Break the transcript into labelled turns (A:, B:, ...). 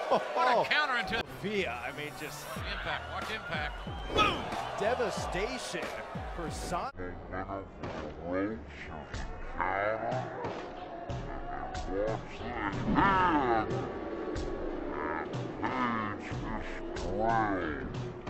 A: What a counter into
B: Sofia, I mean, just
A: impact. Watch impact. Boom!
B: devastation for Son.
C: Watch the hand. And Paige is